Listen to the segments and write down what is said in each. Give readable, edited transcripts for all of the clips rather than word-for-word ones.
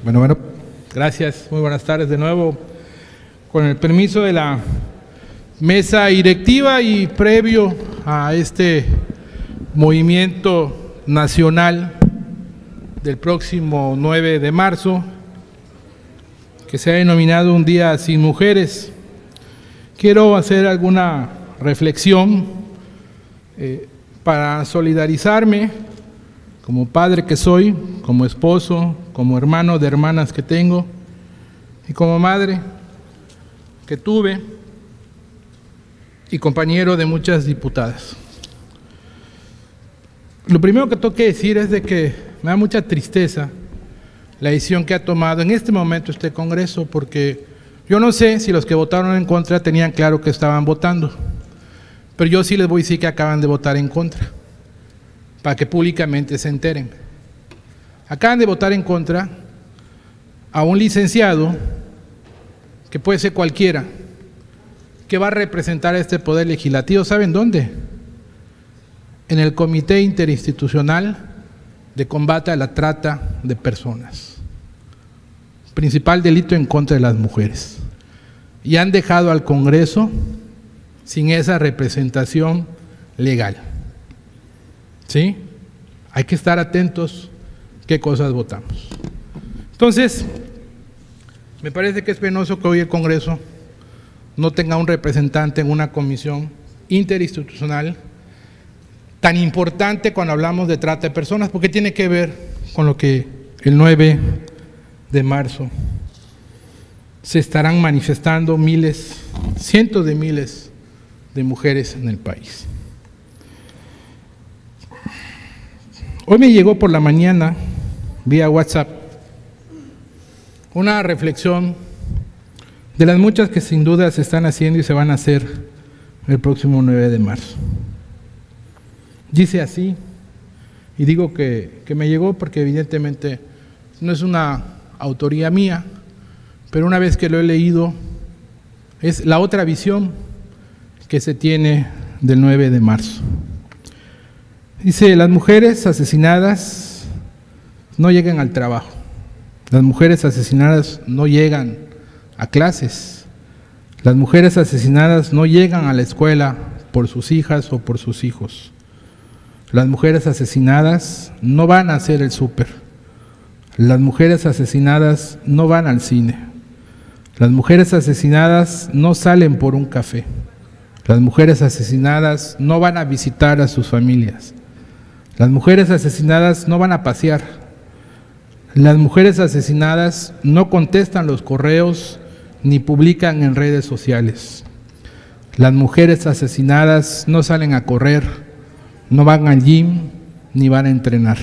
Bueno, gracias. Muy buenas tardes de nuevo. Con el permiso de la mesa directiva y previo a este movimiento nacional del próximo 9 de marzo, que se ha denominado un día sin mujeres, quiero hacer alguna reflexión para solidarizarme como padre que soy, como esposo, como hermano de hermanas que tengo y como madre que tuve y compañero de muchas diputadas. Lo primero que tengo que decir es de que me da mucha tristeza la decisión que ha tomado en este momento este Congreso, porque yo no sé si los que votaron en contra tenían claro que estaban votando, pero yo sí les voy a decir que acaban de votar en contra, para que públicamente se enteren. Acaban de votar en contra a un licenciado, que puede ser cualquiera, que va a representar a este Poder Legislativo. ¿Saben dónde? En el Comité Interinstitucional de Combate a la Trata de Personas. Principal delito en contra de las mujeres. Y han dejado al Congreso sin esa representación legal. ¿Sí? Hay que estar atentos qué cosas votamos. Entonces, me parece que es penoso que hoy el Congreso no tenga un representante en una comisión interinstitucional tan importante cuando hablamos de trata de personas, porque tiene que ver con lo que el 9 de marzo se estarán manifestando miles, cientos de miles de mujeres en el país. Hoy me llegó por la mañana, vía WhatsApp, una reflexión de las muchas que sin duda se están haciendo y se van a hacer el próximo 9 de marzo. Dice así, y digo que me llegó porque evidentemente no es una autoría mía, pero una vez que lo he leído, es la otra visión que se tiene del 9 de marzo. Dice: las mujeres asesinadas no llegan al trabajo, las mujeres asesinadas no llegan a clases, las mujeres asesinadas no llegan a la escuela por sus hijas o por sus hijos, las mujeres asesinadas no van a hacer el súper, las mujeres asesinadas no van al cine, las mujeres asesinadas no salen por un café, las mujeres asesinadas no van a visitar a sus familias, las mujeres asesinadas no van a pasear, las mujeres asesinadas no contestan los correos ni publican en redes sociales, las mujeres asesinadas no salen a correr, no van al gym ni van a entrenar,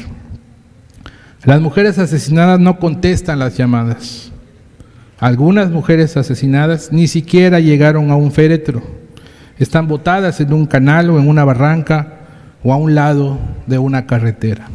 las mujeres asesinadas no contestan las llamadas, algunas mujeres asesinadas ni siquiera llegaron a un féretro, están botadas en un canal o en una barranca o a un lado de una carretera.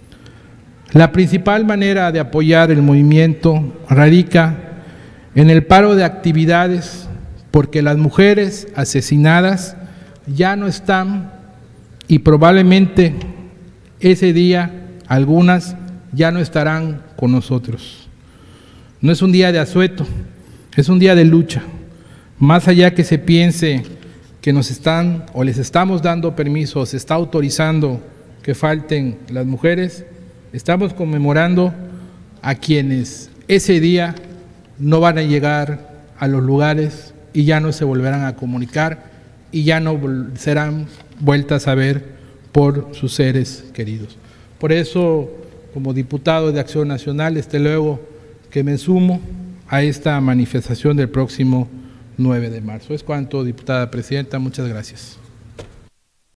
La principal manera de apoyar el movimiento radica en el paro de actividades, porque las mujeres asesinadas ya no están y probablemente ese día algunas ya no estarán con nosotros. No es un día de asueto, es un día de lucha. Más allá que se piense que nos están o les estamos dando permiso, se está autorizando que falten las mujeres, estamos conmemorando a quienes ese día no van a llegar a los lugares y ya no se volverán a comunicar y ya no serán vueltas a ver por sus seres queridos. Por eso, como diputado de Acción Nacional, desde luego que me sumo a esta manifestación del próximo 9 de marzo. Es cuanto, diputada presidenta. Muchas gracias.